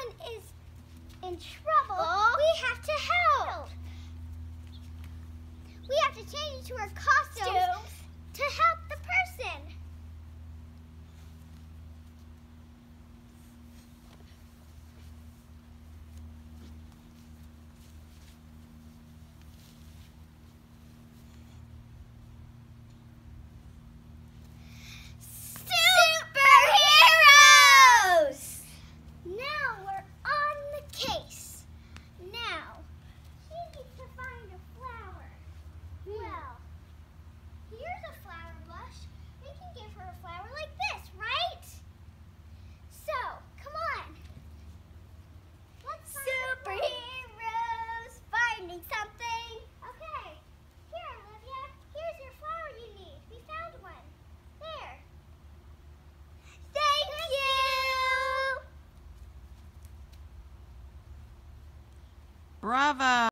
someone is in trouble, we have to help. We have to change into our costumes to help the person. Superheroes! Now we're on the case. Now, she needs to find a flower. Well, here's a flower bush. We can give her a flower like this, right? So, come on. Let's find superheroes finding something. Okay. Here, Olivia. Here's your flower you need. We found one. There. Thank you. Bravo!